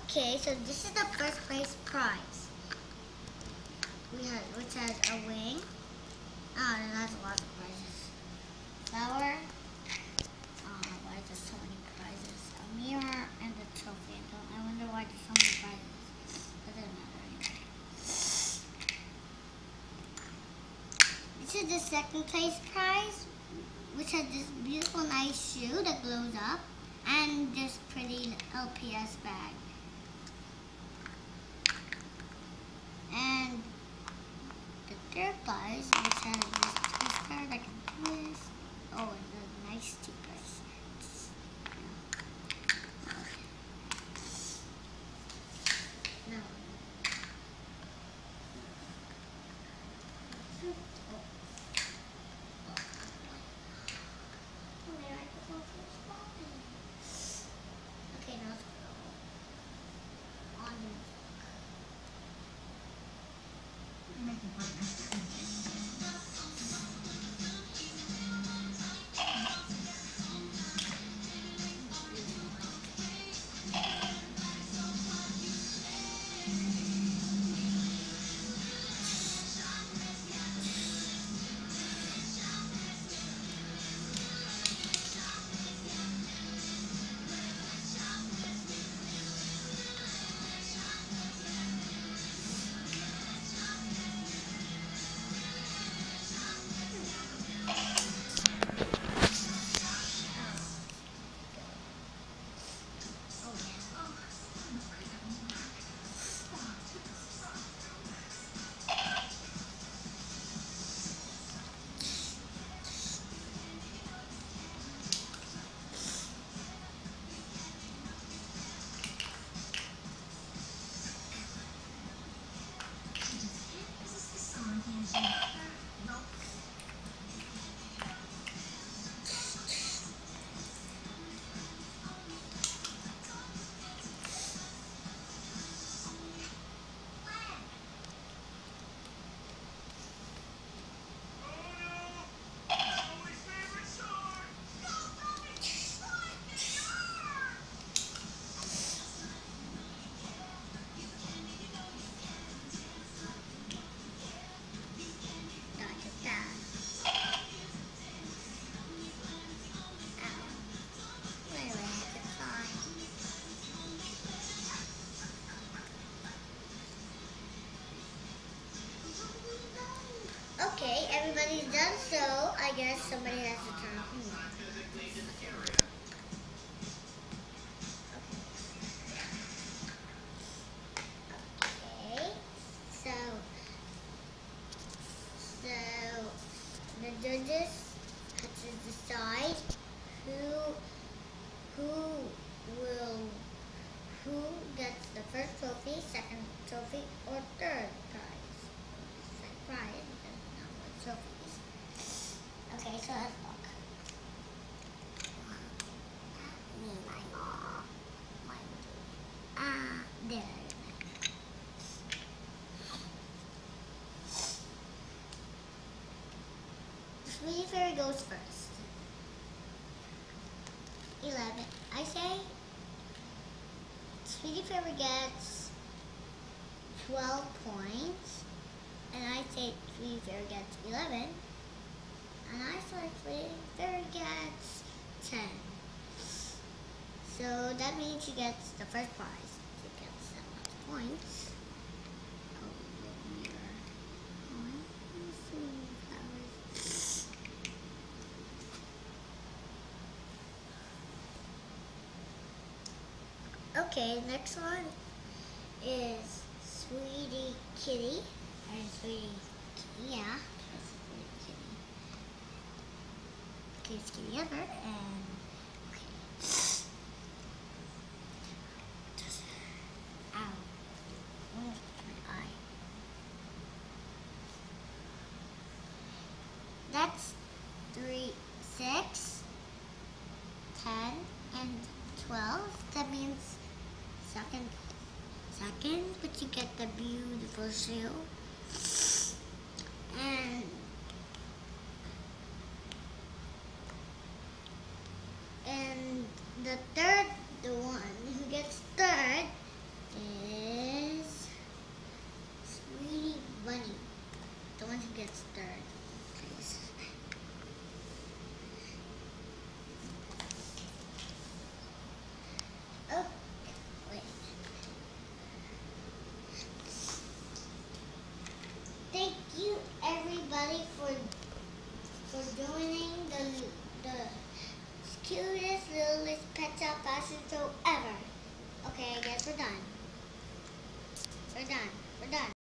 Okay, so this is the first place prize. Which has a wing. Oh, it has a lot of prizes. Flower. Oh, why is there so many prizes? A mirror and a trophy. I wonder why there's so many prizes. It doesn't matter anyway. This is the second place prize, which has this beautiful nice shoe that glows up and this pretty LPS bag. And the third prize, which has this twister that can twist. Oh, and the nice stickers. No. Okay, now let's go on. Okay, everybody's done, so I guess somebody has to turn off the music. Okay, so the judges have to decide who gets the first trophy, second trophy, or third prize. Second prize. Trophies. Okay, so let's look. There. Sweetie Fairy goes first. 11. I say Sweetie Fairy gets 12 points. And I say Sweetie Fairy gets 11. And I say Sweetie Fairy gets 10. So that means she gets the first prize. She gets that much points. Okay, next one is Sweetie Kitty. Or Sweetie Kitty, yeah. Cutest kitty ever, and okay. Ow. Oh, my eye. That's 3, 6, 10, and 12. That means second, but you get the beautiful shoe. And the one who gets third gets third, please. Oh, wait. Thank you everybody for joining the cutest, littlest pet shop fashion show ever. Okay, I guess we're done. We're done.